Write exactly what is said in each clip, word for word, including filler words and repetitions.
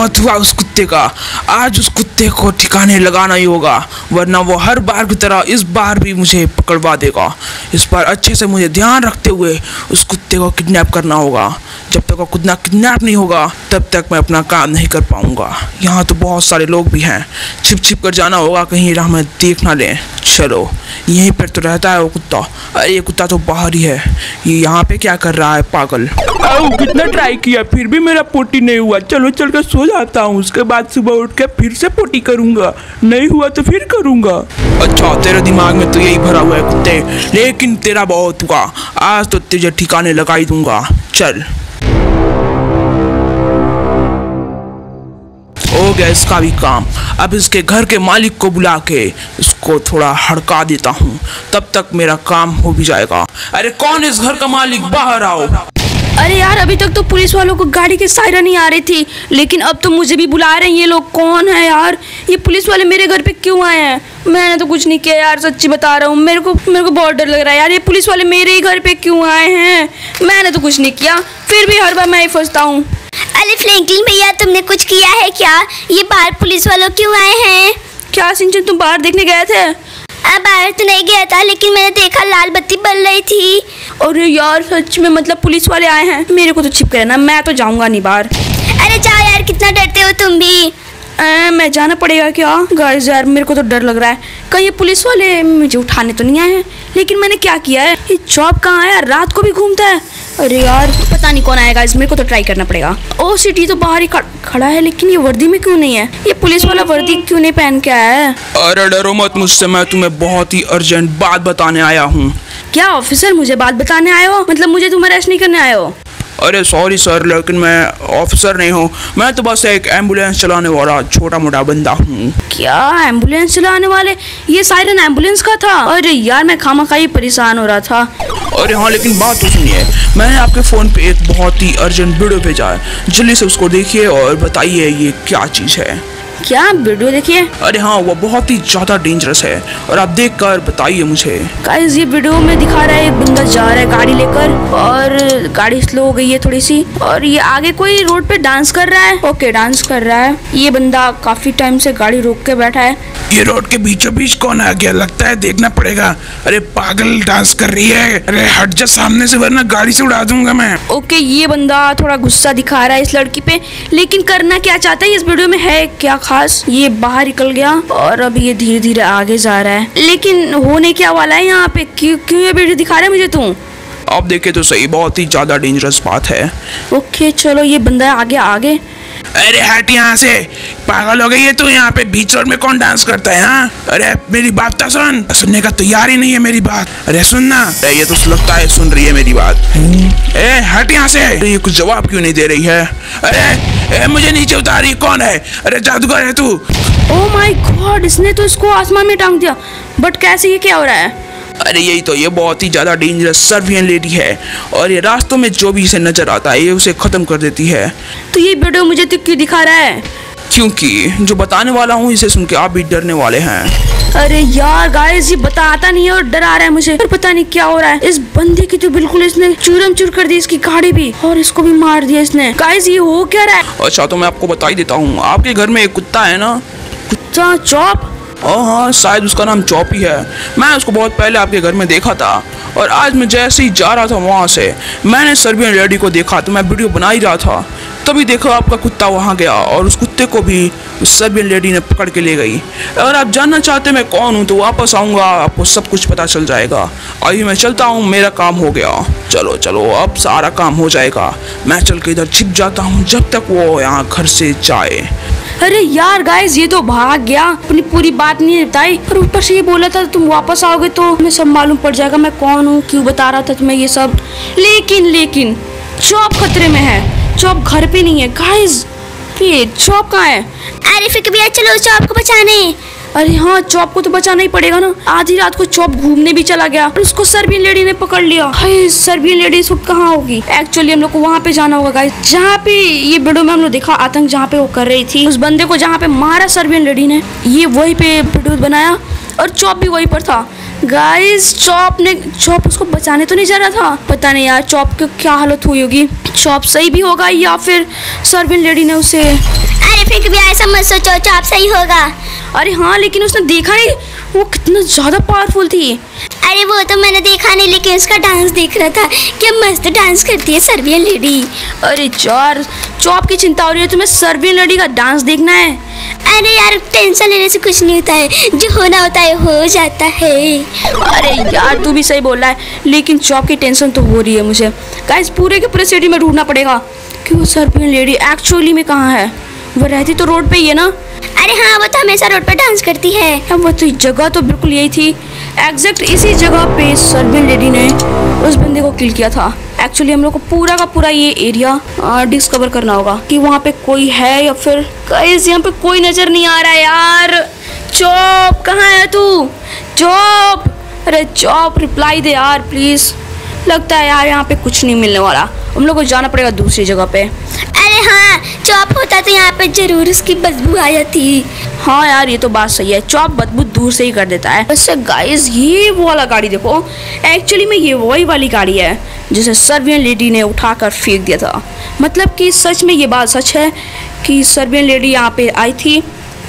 बहुत हुआ उस कुत्ते का। आज उस कुत्ते को ठिकाने लगाना ही होगा, वरना वो हर बार की तरह इस बार भी मुझे पकड़वा देगा। इस बार अच्छे से मुझे ध्यान रखते हुए उस कुत्ते को किडनैप करना होगा। जब तक वो कुत्ता किडनैप नहीं होगा तब तक मैं अपना काम नहीं कर पाऊंगा। यहाँ तो बहुत सारे लोग भी हैं, छिप छिप कर जाना होगा कहीं हमें देख ना लें। चलो, यहीं पर तो रहता है वो कुत्ता। अरे ये कुत्ता तो बाहर ही है, ये यहाँ पे क्या कर रहा है पागल। आओ, कितना ट्राई किया फिर भी मेरा पोटी नहीं हुआ। चलो चल कर सो जाता हूँ, उसके बाद सुबह उठ के फिर से पोटी करूँगा, नहीं हुआ तो फिर करूँगा। अच्छा, तेरे दिमाग में तो यही भरा हुआ है कुत्ते, लेकिन तेरा बहुत हुआ। आज तो तुझे ठिकाने लगा ही दूंगा। चल, हो गया इसका भी काम। अब इसके घर के मालिक को बुला के इसको थोड़ा हड़का देता हूँ, तब तक मेरा काम हो भी जाएगा। अरे कौन है इस घर का मालिक, बाहर आओ। अरे यार, अभी तक तो पुलिस वालों को गाड़ी की सायरन नहीं आ रही थी, लेकिन अब तो मुझे भी बुला रहे हैं। ये लोग कौन है यार? ये पुलिस वाले मेरे घर पे क्यों आए हैं? मैंने तो कुछ नहीं किया यार, सच्ची बता रहा हूँ। मेरे को मेरे को बहुत डर लग रहा है यार, ये पुलिस वाले मेरे ही घर पे क्यों आए हैं? मैंने तो कुछ नहीं किया, फिर भी हर बार मैं ही फंसता हूँ। अरे फ्रैंकलिन भैया, तुमने कुछ किया है क्या? ये बाहर पुलिस वालों क्यों आए हैं? क्या सिंचन, तुम बाहर देखने गए थे? अब बाहर तो नहीं गया था, लेकिन मैंने देखा लाल बत्ती बल रही थी। अरे यार सच में, मतलब पुलिस वाले आए हैं? मेरे को तो छिप कर ना, मैं तो जाऊंगा नहीं बाहर। अरे जाओ यार, कितना डरते हो तुम भी। आ, मैं जाना पड़ेगा क्या? गाइस यार, मेरे को तो डर लग रहा है, कहीं ये पुलिस वाले मुझे उठाने तो नहीं आए हैं। लेकिन मैंने क्या किया है? ये चॉप कहाँ है? रात को भी घूमता है। अरे यार, पता नहीं कौन आएगा, मेरे को तो ट्राई करना पड़ेगा। ओ सिटी तो बाहर ही खड़ा है, लेकिन ये वर्दी में क्यों नहीं है? ये पुलिस वाला वर्दी क्यों नहीं पहन के आया है? अरे डरो मत मुझसे, मैं तुम्हें बहुत ही अर्जेंट बात बताने आया हूँ। क्या ऑफिसर, मुझे बात बताने आए हो? मतलब मुझे तुम अरेस्ट नहीं करने आए हो? अरे सॉरी सर, लेकिन मैं ऑफिसर नहीं हूँ, मैं तो बस एक एम्बुलेंस चलाने वाला छोटा मोटा बंदा हूँ। क्या एम्बुलेंस चलाने वाले? ये सायरन एम्बुलेंस का था? अरे यार, मैं खामखा ही परेशान हो रहा था। अरे हाँ, लेकिन बात तो सुनिए, मैंने आपके फ़ोन पे एक बहुत ही अर्जेंट वीडियो भेजा है, जल्दी से उसको देखिए और बताइए ये क्या चीज़ है। क्या वीडियो देखिए? अरे हाँ, वो बहुत ही ज्यादा डेंजरस है और आप देख कर बताइए मुझे। गाइस, ये वीडियो में दिखा रहा है एक बंदा जा रहा है गाड़ी लेकर, और गाड़ी स्लो हो गई है थोड़ी सी, और ये आगे कोई रोड पे डांस कर रहा है। ओके, डांस कर रहा है। ये बंदा काफी टाइम से गाड़ी रोक के बैठा है। ये रोड के बीचों बीच कौन आ गया? लगता है देखना पड़ेगा। अरे पागल, डांस कर रही है। अरे हट जा सामने से, वरना गाड़ी से उड़ा दूंगा मैं। ओके, ये बंदा थोड़ा गुस्सा दिखा रहा है इस लड़की पे, लेकिन करना क्या चाहता है इस वीडियो में है क्या खास? ये बाहर निकल गया और अब ये धीरे धीरे आगे जा रहा है, लेकिन होने क्या वाला है यहाँ पे? क्यों क्यों ये वीडियो दिखा रहा है मुझे? तू आप देखे तो सही, बहुत ही ज्यादा डेंजरस बात है। ओके चलो, ये बंदा आगे आगे। अरे हट यहाँ से, पागल हो गई है तू? यहाँ पे बीच रोड में कौन डांस करता है? हाँ, अरे मेरी बात तो सुन। सुनने का तैयार ही नहीं है मेरी बात। अरे सुनना, ये तो लगता है सुन रही है मेरी बात। ए हट यहाँ से, ये कुछ जवाब क्यों नहीं दे रही है? अरे ए, मुझे नीचे उतारी, कौन है? अरे जादूगर है तू? ओह माय गॉड, इसने तो इसको आसमान में टांग दिया। बट कैसे, ये क्या हो रहा है? अरे यही तो, ये बहुत ही ज्यादा डेंजरस सर्बियन लेडी है और ये रास्तों में जो भी इसे नजर आता है ये उसे खत्म कर देती है। तो ये वीडियो मुझे तो क्यों दिखा रहा है? क्योंकि जो बताने वाला हूँ इसे सुन के आप भी डरने वाले हैं। अरे यार गाइस, ये बताता नहीं है और डरा रहा है मुझे, और पता नहीं क्या हो रहा है। इस बंदे की तो बिल्कुल इसने चूरम चूर कर दी, इसकी गाड़ी भी, और इसको भी मार दिया इसने। गाइस, ये हो क्या रहा है? अच्छा, तो मैं आपको बता ही देता हूँ। आपके घर में एक कुत्ता है ना? कुत्ता? चॉप? हाँ हाँ, शायद उसका नाम चॉप ही है। मैं उसको बहुत पहले आपके घर में देखा था, और आज मैं जैसे ही जा रहा था वहाँ से मैंने सर्बियन लेडी को देखा, तो मैं वीडियो बना ही रहा था, तभी देखो आपका कुत्ता वहाँ गया और उस कुत्ते को भी उस सर्बियन लेडी ने पकड़ के ले गई। अगर आप जानना चाहते मैं कौन हूँ तो वापस आऊँगा, आपको सब कुछ पता चल जाएगा। अभी मैं चलता हूँ, मेरा काम हो गया। चलो चलो, अब सारा काम हो जाएगा। मैं चल के इधर छिप जाता हूँ जब तक वो यहाँ घर से जाए। अरे यार गाइस, ये तो भाग गया, अपनी पूरी बात नहीं बताई, और ऊपर से ये बोला था तुम वापस आओगे तो तुम्हें सब मालूम पड़ जाएगा मैं कौन हूँ, क्यों बता रहा था तुम्हें ये सब। लेकिन लेकिन चॉप खतरे में है, चॉप घर पे नहीं है। गाइस, ये चॉप कहाँ है? अरे फिर भैया, चलो चॉप को बचाने। अरे हाँ, चॉप को तो बचाना ही पड़ेगा ना। आधी रात को चॉप घूमने भी चला गया और उसको सर्बियन लेडी ने पकड़ लिया। हाय, सर्बियन लेडी इस वक्त कहाँ होगी? एक्चुअली हम लोग को वहाँ पे जाना होगा गाइस, जहाँ पे ये वीडियो में हम लोग देखा आतंक जहाँ पे वो कर रही थी। उस बंदे को जहाँ पे मारा सर्बियन लेडी ने, ये वही पे वीडियो बनाया और चॉप भी वहीं पर था। गाइस, चॉप ने चॉप उसको बचाने तो नहीं जा रहा था। पता नहीं यार चॉप की क्या हालत हुई होगी। चॉप सही भी होगा या फिर सर्बियन लेडी ने उसे। अरे फिर भी ऐसा मत सोचो, चॉप सही होगा। अरे हाँ, लेकिन उसने देखा नहीं वो कितना ज्यादा पावरफुल थी। अरे वो तो मैंने देखा नहीं, लेकिन उसका डांस देख रहा था, क्या मस्त डांस करती है सर्बियन लेडी। अरे यार, चॉप की चिंता हो रही है तुम्हें, सर्बियन लेडी का डांस देखना है। अरे यार टेंशन लेने से कुछ नहीं होता है, जो होना होता है हो जाता है। अरे यार तू भी सही बोल रहा है, लेकिन चॉप की टेंशन तो हो रही है मुझे। गाइस पूरे के पूरे सिटी में ढूंढना पड़ेगा कि वो सर्बियन लेडी एक्चुअली में कहाँ है। वो रहती तो रोड पे ही है ना। अरे हाँ, वो तो हमेशा रोड पर डांस करती है। अब वो तो जगह तो बिल्कुल यही थी, एग्जैक्ट इसी जगह पे सर्बियन लेडी ने उस बंदे को किल किया था। एक्चुअली हम लोग को पूरा का पूरा ये एरिया डिस्कवर करना होगा कि वहाँ पे कोई है या फिर गाइस यहाँ पे कोई नजर नहीं आ रहा है यार। चॉप कहाँ है तू? चॉप, अरे चॉप रिप्लाई दे यार प्लीज। लगता है यार यहाँ पे कुछ नहीं मिलने वाला, हम लोग को जाना पड़ेगा दूसरी जगह पे। अरे हाँ, चॉप होता तो यहाँ पे जरूर उसकी बदबू आ जाती। हाँ यार ये तो बात सही है, चॉप बदबू दूर से ही कर देता है। वैसे गाइस ये वो वाला गाड़ी देखो, एक्चुअली में ये वही वाली गाड़ी है जिसे सर्बियन लेडी ने उठाकर फेंक दिया था। मतलब कि सच में ये बात सच है कि सर्बियन लेडी यहाँ पे आई थी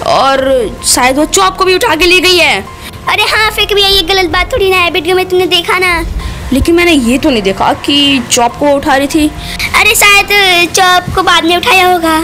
और शायद वो चॉप को भी उठा के ले गई है। अरे हाँ, फिर भी ये गलत बात थोड़ी ना है, वीडियो में तुमने देखा ना। लेकिन मैंने ये तो नहीं देखा कि चॉप को उठा रही थी। अरे शायद चॉप को बाद में उठाया होगा।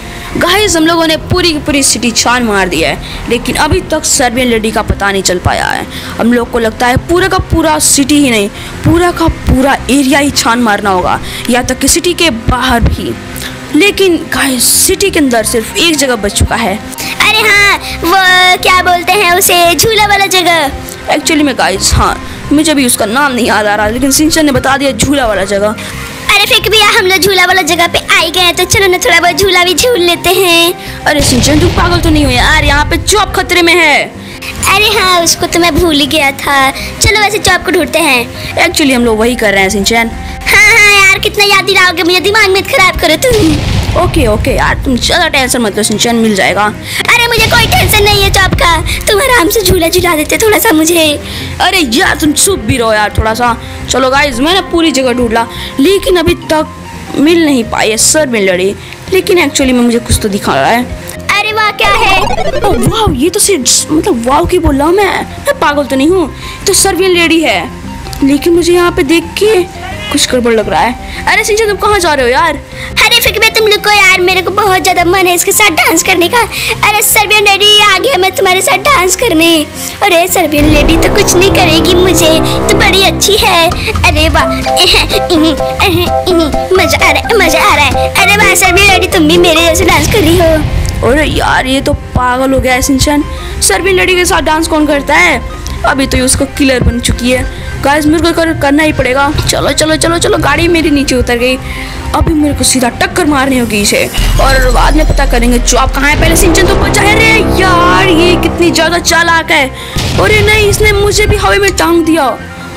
गाइस हम लोगों ने पूरी की पूरी सिटी छान मार दी है, लेकिन अभी तक सर्बियन लेडी का पता नहीं चल पाया है। हम लोग को लगता है पूरा का पूरा सिटी ही नहीं, पूरा का पूरा एरिया ही छान मारना होगा, या तक कि सिटी के बाहर भी। लेकिन गाइस सिटी के अंदर सिर्फ एक जगह बच चुका है। अरे हाँ, वो क्या बोलते हैं उसे, झूला वाला जगह। एक्चुअली में गाइस हाँ, मुझे भी उसका नाम नहीं याद आ रहा, लेकिन सिंचन ने बता दिया झूला वाला जगह। अरे फिर भी हम लोग झूला वाला जगह पे आई गए, तो चलो ना थोड़ा बहुत झूला भी झूल लेते हैं। अरे सिंचन तुम पागल तो नहीं हो यार, यहाँ पे चॉप खतरे में है। अरे हाँ, उसको तो मैं भूल ही गया था। चलो वैसे चॉप को ढूंढते हैं। एक्चुअली हम लोग वही कर रहे हैं सिंचन। हाँ हाँ यार, कितना याद दिलाओगे मुझे, दिमाग में खराब करो तुम। ओके ओके यार, तुम ज़्यादा टेंशन मत लो सिंचन, मिल जाएगा। अरे मुझे कोई टेंशन नहीं है चॉप का, तुम आराम से झूला झूला देते थोड़ा सा मुझे। अरे यार तुम चुप भी रहो यार थोड़ा सा। चलो गाइस मैंने पूरी जगह ढूंढा, लेकिन अभी तक मिल नहीं पाई है सर्बियन लेडी। लेकिन एक्चुअली में मुझे कुछ तो दिखा रहा है। अरे वाह, क्या है? ओ वाह, ये तो सिर्फ मतलब वाव की बोल रहा हूँ मैं मैं पागल तो नहीं हूँ, तो सर्बियन लेडी है। लेकिन मुझे यहाँ पे देख के कुछ गड़बड़ लग रहा है। अरे सिंचन तुम कहाँ जा रहे हो यार? अरे फिर भी तुम लोग को यार, मेरे को बहुत ज्यादा मन है इसके साथ डांस करने का। अरे सर्बियन लेडी आ गया मैं तुम्हारे साथ डांस करने। अरे सर्बियन लेडी तो कुछ नहीं करेगी मुझे, तो बड़ी अच्छी है। अरे वाह, मजा आ रहा है, मजा आ रहा है। अरे वाह सर्बियन लेडी, तुम भी मेरे जैसे डांस कर रही हो। अरे यार ये तो पागल हो गया है सिंचन, सर्बियन लेडी के साथ डांस कौन करता है? अभी तो ये उसको किलर बन चुकी है। गाइस मेरे को कर, करना ही पड़ेगा। चलो चलो चलो चलो, गाड़ी मेरी नीचे उतर गई। अभी मेरे को सीधा टक्कर मारनी होगी इसे, और बाद में पता करेंगे चॉप कहाँ है। पहले सिंचन तो बचा है। रे यार ये कितनी ज्यादा चालाक है। अरे नहीं, इसने मुझे भी हवा में टांग दिया।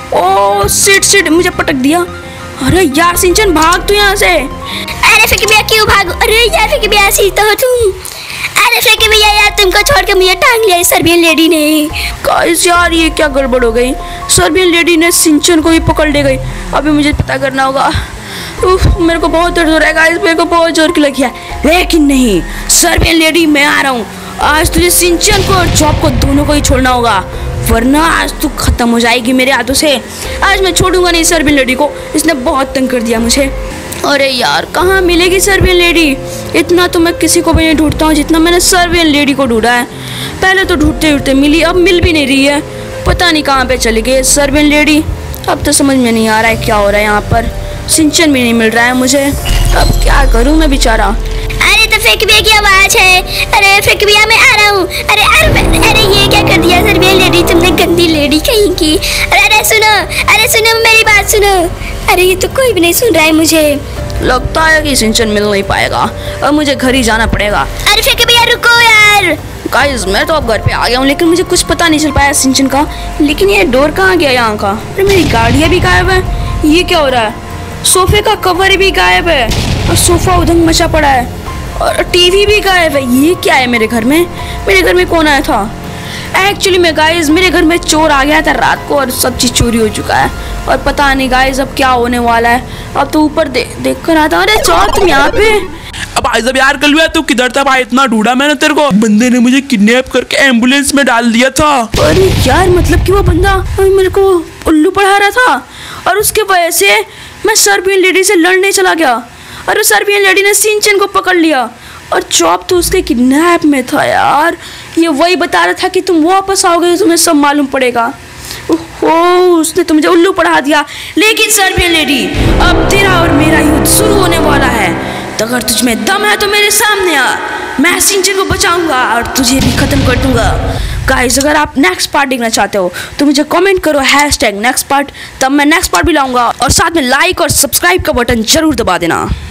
ओ सिट सिट, मुझे पटक दिया। अरे यार सिंचन भाग तू यहाँ से। अरे फिर भैया क्यों भागो? अरे यार फिर भैया ऐसी तो हो तुम। अरे फिर भैया यार, तुमको छोड़ के मुझे टांग लिया सर्बियन लेडी ने। गाइस यार ये क्या गड़बड़ हो गई, सर्बियन लेडी ने सिंचन को भी पकड़ ले गई। अभी मुझे पता करना होगा। उफ, मेरे को बहुत दर्द हो रहा है गाइस, मेरे को बहुत जोर की लगी है। लेकिन नहीं सर्बियन लेडी, मैं आ रहा हूँ। आज तुझे सिंचन को और चॉप को दोनों को ही छोड़ना होगा, वरना आज तू खत्म हो जाएगी मेरे हाथों से। आज मैं छोड़ूंगा नहीं सर्बियन लेडी को, इसने बहुत तंग कर दिया मुझे। अरे यार कहाँ मिलेगी सर्बियन लेडी? इतना तो मैं किसी को भी नहीं ढूंढता हूँ जितना मैंने सर्बियन लेडी को ढूंढा है। पहले तो ढूंढते ढूंढते मिली, अब मिल भी नहीं रही है। पता नहीं कहाँ पे चली गई सर्बियन लेडी। अब तो समझ में नहीं आ रहा है क्या हो रहा है यहाँ पर। सिंचन भी नहीं मिल रहा है मुझे, अब क्या करूँ मैं बेचारा। अरे तो फेंक भैया की आवाज है। अरे फेंक भैया मैं आ रहा हूँ। अरे अरे अरे ये क्या कर दिया सर्बियन लेडी तुमने, गंदी लेडी कहीं की। अरे अरे सुनो, अरे सुनो मेरी बात सुनो। अरे ये तो कोई भी नहीं सुन रहा है मुझे। लगता है कि सिंचन मिल नहीं पाएगा, अब मुझे घर ही जाना पड़ेगा। अरे फेंक भैया रुको यार। गाइस मैं तो अब घर पे आ गया हूँ, लेकिन मुझे कुछ पता नहीं चल पाया सिंचन का। लेकिन ये डोर कहाँ गया यहाँ का? अरे मेरी गाड़ियाँ भी गायब है, ये क्या हो रहा है? सोफे का कवर भी गायब है, और सोफा उधंग मचा पड़ा है, और टीवी भी गायब है। ये क्या है मेरे घर में? मेरे घर में कौन आया था? एक्चुअली में गाइस मेरे घर में चोर आ गया था रात को, और सब चीज़ चोरी हो चुका है, और पता नहीं गाइस अब क्या होने वाला है। अब तो ऊपर दे, देख कर आता। अरे चोर तुम यहाँ पे? अब भाई साहब यार कल तू किधर था भाई? इतना ढूंढा मैंने तेरे को, बंदे ने मुझे किडनैप करके एम्बुलेंस में डाल दिया था। अरे यार मतलब कि वो बंदा मेरे को उल्लू पढ़ा रहा था और उसके वजह से मैं सर्बियन लेडी से लड़ने चला गया और सर्बियन लेडी ने शिनचैन को पकड़ लिया और चॉप तो उसके किडनैप में था यार। ये वही बता रहा था कि तुम वापस आओगे तो तुम्हें सब मालूम पड़ेगा। ओहो, उसने तो मुझे उल्लू पढ़ा दिया। लेकिन सर्बियन लेडी, अब तेरा और मेरा युद्ध शुरू होने वाला है, तो अगर तुझ में दम है तो मेरे सामने आ, मैं शिनचैन को बचाऊंगा और तुझे भी खत्म कर दूंगा। गाइस अगर आप नेक्स्ट पार्ट देखना चाहते हो तो मुझे कमेंट करो हैश टैग नेक्स्ट पार्ट, तब मैं नेक्स्ट पार्ट भी लाऊंगा। और साथ में लाइक और सब्सक्राइब का बटन जरूर दबा देना।